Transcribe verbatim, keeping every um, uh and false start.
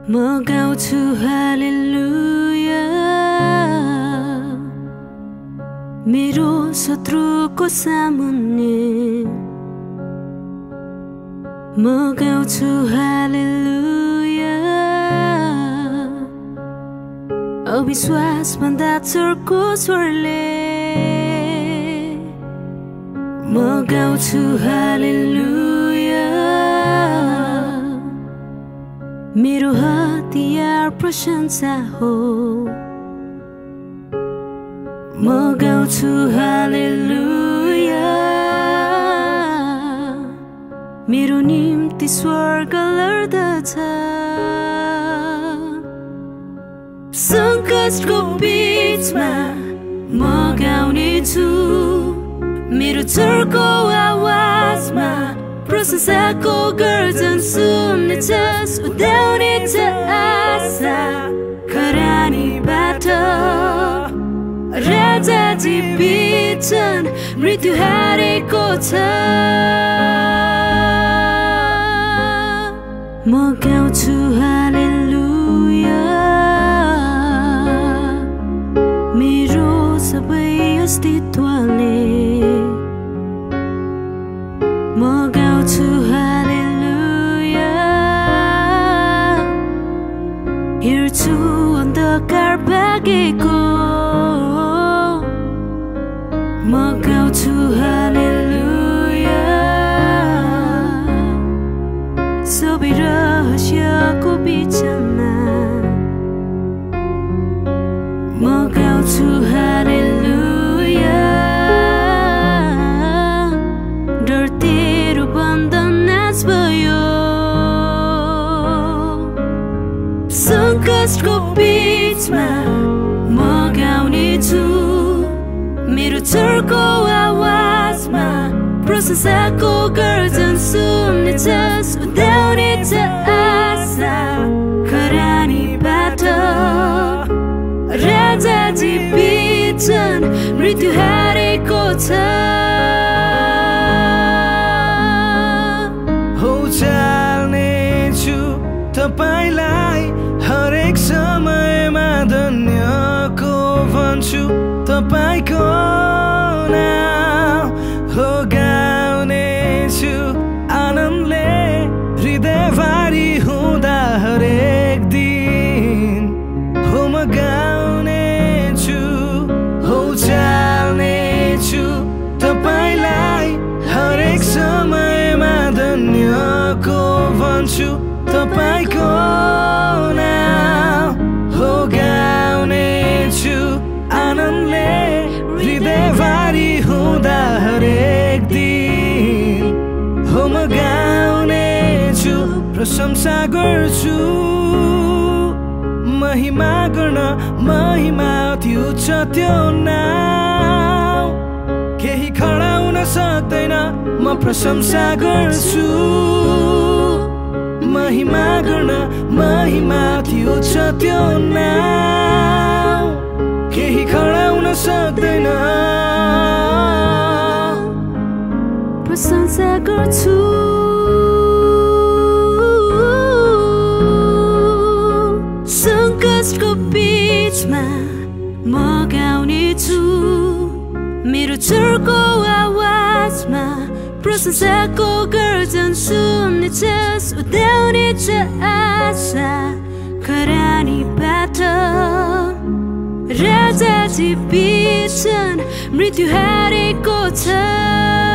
म गाउँछु हालेलुया मेरो शत्रुको सामुन्ने म गाउँछु हालेलुया अविश्वास भन्दा चर्को स्वरले म गाउँछु हालेलुया मेरो हतियार प्रशंसा हो म गाउँछु हालेलुया मेरो निम्ति स्वर्ग लड्दछ सङ्कटको बीचमा म गाउनेछु मेरो चर्को आवाजमा प्रशंसाको गर्जन सुन्नेछस् उदाउनेछ आशा खरानीबाट राजा जीविन्छन् मृत्यु हारेको छ म गाउँछु हालेलुया मेरो सबै अस्तित्वले म गाउँछु हालेलुया हेर्छु अन्धकार भागेको म गाउँछु हालेलुया सबै रहस्यको बिचमा म गाउँछु हालेलुया डर तेरो बन्धन नाश भयो सङ्कटको बीचमा म गाउनेछु मेरो चर्को आवाजमा प्रशंसाको गर्जन सुन्नेछस् उदाउनेछ आशा खरानीबाट राजा जीविन्छन् मृत्यु हारेको छ हो चाल्नेछु तपाईलाई हरेक समयमा धन्यको भन्छु तपाईको नाम हो गाउनेछु आनन्दले हृदयभरि हुँदा हरेक दिन हो म गाउनेछु हो चाल्नेछु तपाईलाई हरेक समयमा धन्यको भन्छु तपाईको नाम हो गाउनेछु आनन्दले हृदयभरि हुँदा हरेक दिन हो म गाउनेछु प्रशंसा गर्छु महिमा गर्न महिमा अति उच्च त्यो नाम केही खडा हुन सक्दैन म प्रशंसा गर्छु महिमा गर्न महिमा अति उच्च त्यो नाम केही खडा हुन सक्दैन प्रशंसा गर्छु सङ्कटको बीचमा म गाउनेछु मेरो चर्को आवाजमा प्रशंसाको गर्जन सुन्नेछस् उदाउनेछ आशा खरानीबाट राजा जीविन्छन् मृत्यु हारेको छ